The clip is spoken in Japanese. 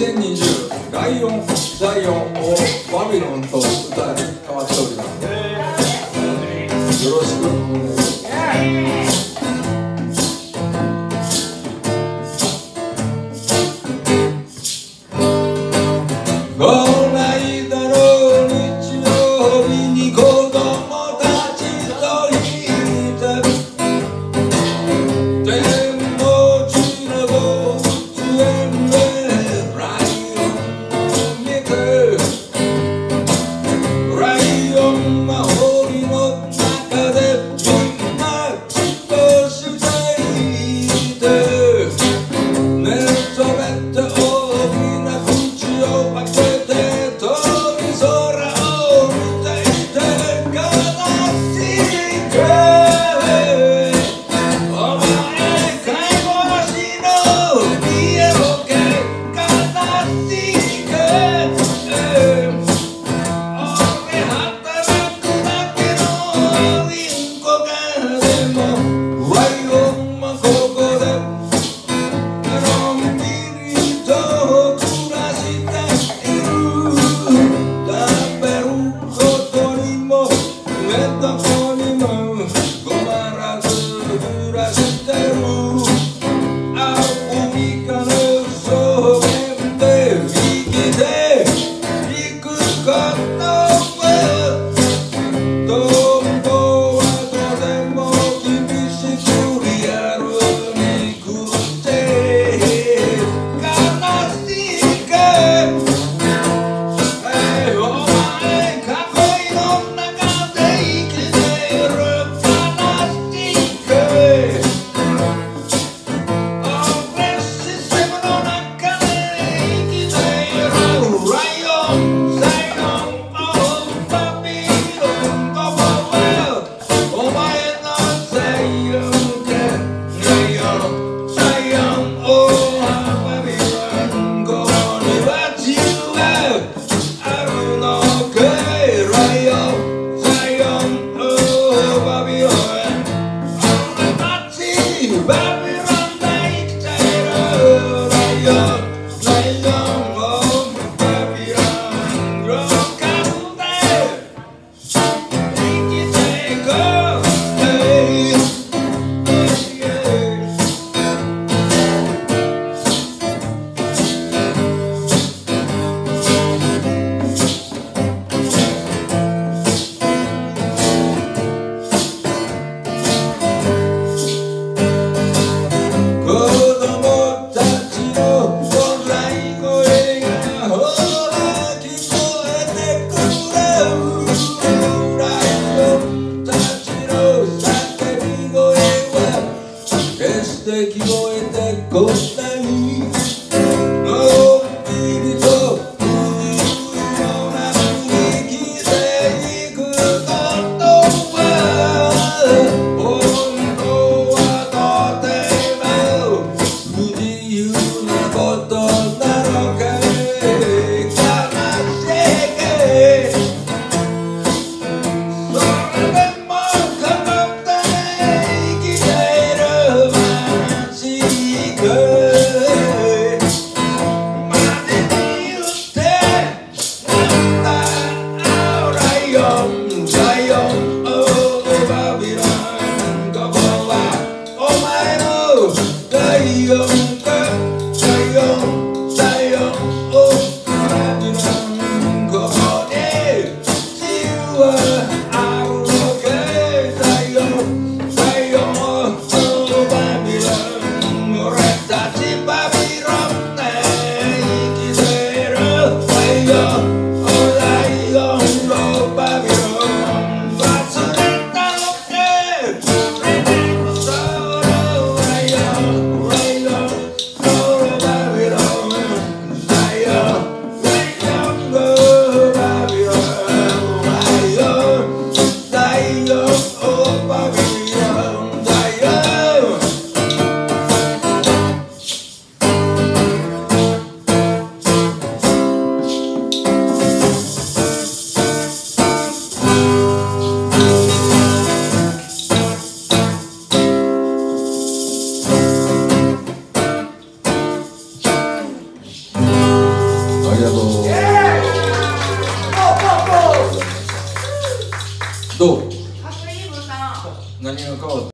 2020ライオンザイオンをバビロンと歌に変わっております。よろしくお願いします。こないだの日曜日に子供たちといて天の地の動物園でライオンを見てライオンは檻の中でみんなじっとしていて寝そべって大きな口を開け子供たちの笑い声りがとう。どう？何が変わった？